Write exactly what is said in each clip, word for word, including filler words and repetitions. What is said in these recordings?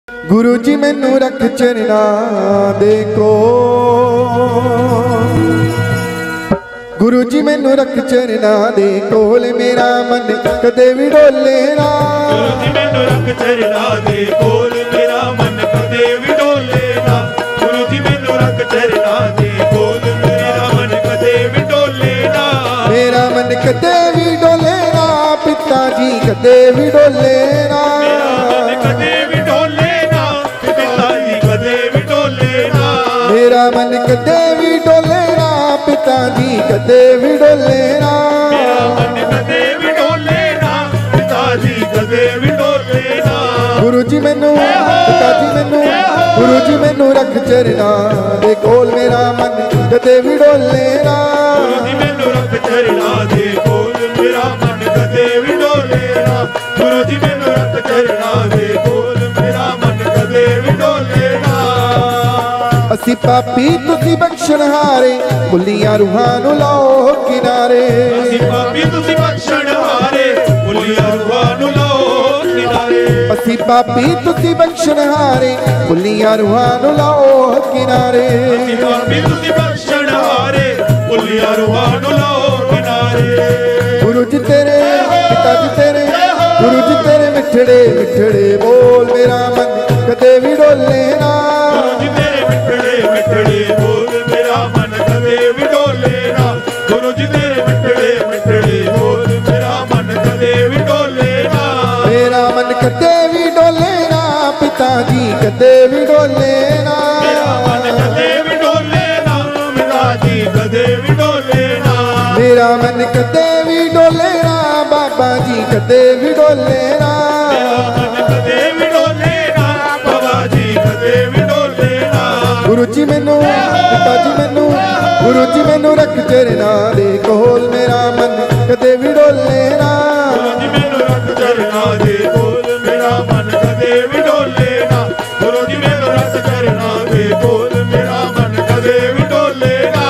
गुरु जी मैनू रख चरना दे कोल, गुरु जी मैनू रख चरना दे कोल, मेरा मन कदे भी डोले ना। गुरु जी मैनू रख चरना दे कोल, मेरा मन कदे भी डोले ना। गुरु जी मैनू रख चरना दे कोल, मेरा मन कदे भी डोले ना। मेरा मन कदे भी डोले ना, पिता जी कदे भी डोले ना। मेरा मन कदे भी डोले ना, पिता जी कदे भी डोले ना। मेरा मन कदे भी डोले ना, पिता जी कदे भी डोले ना। गुरु जी मैनू पिता जी मैनू गुरु जी मैनू रख चरना दे कोल, मेरा मन कदे भी डोले ना। गुरु जी मैनू रख चरना दे कोल, मेरा मन कदे भी डोले ना। गुरु जी मैनू रख चरना दे कोल, मेरा मन कदे भी डोले ना। असी पापी तुसी बख्शणहारे, भुलियां रूहां नूं लाओ किनारे। असी पापी तुसी बख्शणहारे, भुलियां रूहां नूं लाओ किनारे। असी पापी तुसी बख्शणहारे, भुलियां रूहां नूं लाओ किनारे। असी पापी तुसी बख्शणहारे, भुलियां रूहां नूं लाओ किनारे। गुरु जी तेरे पिता जी तेरे, गुरु जी तेरे मिठड़े मिठड़े बोल, मेरा मन कदे भी डोले ना। गुरु जी तेरे मिठड़े मिठड़े बोल, मेरा मन कदे भी डोले ना। गुरु जी तेरे मिठड़े मिठड़े बोल, मेरा मन कदे भी डोले ना। मेरा मन कदे भी डोले ना, पिता जी कदे भी डोले ना। मेरा मन कदे भी डोले ना, पिता जी कदे भी डोले ना। मेरा मन कदे भी डोले ना, बाबा जी कदे भी डोले ना। मेरा मन कदे भी डोले ना, बाबा जी कदे भी डोले ना। गुरु जी मैनू पिता जी मैनू गुरु जी मैनू रख चरना दे कोल, मेरा मन कदे भी डोले ना। गुरु जी मैनू रख चरना दे कोल, मेरा मन कदे भी डोले ना। गुरु जी मैनू रख चरना दे कोल, मेरा मन कदे भी डोले ना।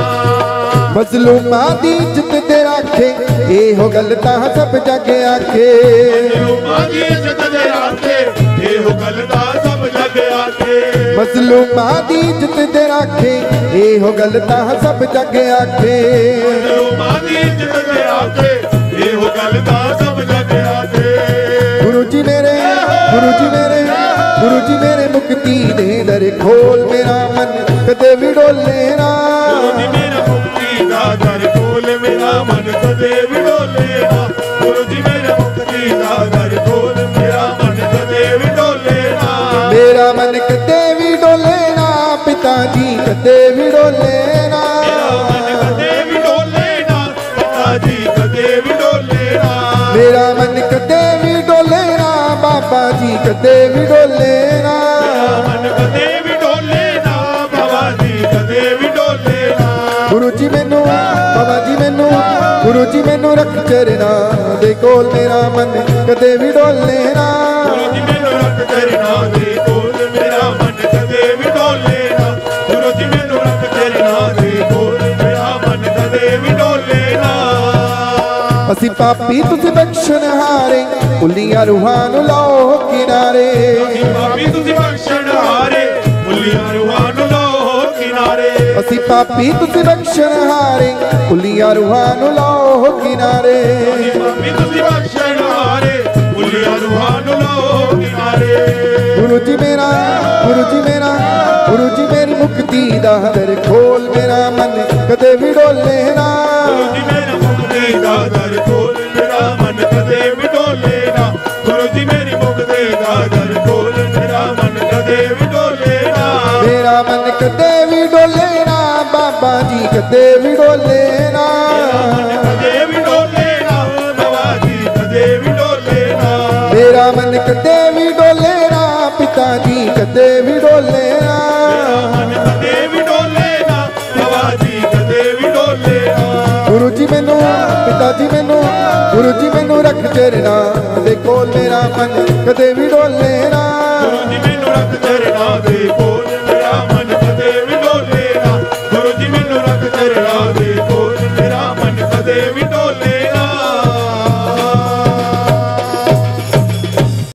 मजलूमां दी इज्जत दे राखे, एहो गल तां सब जग आखे। मजलूमां दी इज्जत दे राखे, एहो गल तां सब जग आखे। मजलूमां दी इज्जत दे राखे, एहो गल तां सब जग आखे। मजलूमां दी इज्जत दे राखे, एहो गल तां सब जग आखे। गुरु जी मेरे गुरु जी मेरे गुरु जी मेरे मुक्ति दे दर खोल, मेरा मन कदे भी डोले ना। गुरु जी मेरा मुक्ति दा दर खोल, मेरा मन कदे भी डोले ना। गुरु जी मेरा मुक्ति दा दर खोल, मेरा मन कदे भी डोले ना। मेरा मन कदे भी डोले ना, पिता जी कदे भी डोले ना। मेरा मन कदे भी डोले ना, पिता जी कदे भी डोले ना। मेरा मन कदे भी डोले ना, बाबा जी कदे भी डोले ना। मेरा मन कदे भी डोले ना, बाबा जी कदे भी डोले ना। गुरु जी मैनू बाबा जी मैनू गुरु जी मैनू रख चरना दे कोल, मेरा मन कदे भी डोले ना। गुरु जी मैनू रख चरना दे कोल, मेरा मन कदे भी डोले ना। गुरु जी मैनू रख चरना दे कोल, मेरा मन कदे भी डोले ना। असी पापी तुसी बख्शणहारे, भुलियां रूहां नूं लाओ किनारे। असी पापी तुसी बख्शणहारे, भुलियां रूहां नूं लाओ किनारे। असी पापी तुसी बख्शणहारे, भुलियां रूहां नूं लाओ किनारे। असी पापी तुसी बख्शणहारे, भुलियां रूहां नूं लाओ किनारे। गुरु जी मेरा गुरु जी मेरा गुरु जी मेरी मुक्ति दा दर खोल, मेरा मन कदे भी डोले ना। गुरु जी मेरा मुक्ति दा दर खोल, मेरा मन कदे भी डोले ना। गुरु जी मेरी मुक्ति दा दर खोल, मेरा मन कदे भी डोले ना। मेरा मन कदे भी डोले ना, बाबा जी कदे भी डोले ना। मेरा मन कदे भी डोले ना, बाबा जी कदे भी डोले ना। मेरा मन कदे भी डोले ना, पिता जी कदे भी डोले ना। मेरा मन कदे भी डोले ना, बाबा जी कदे भी डोले ना। गुरु जी मैनू पिता जी मैनू गुरु जी मैनू रख चरना दे कोल, मेरा मन कदे भी डोले ना। गुरु जी मैनू रख चरना दे कोल,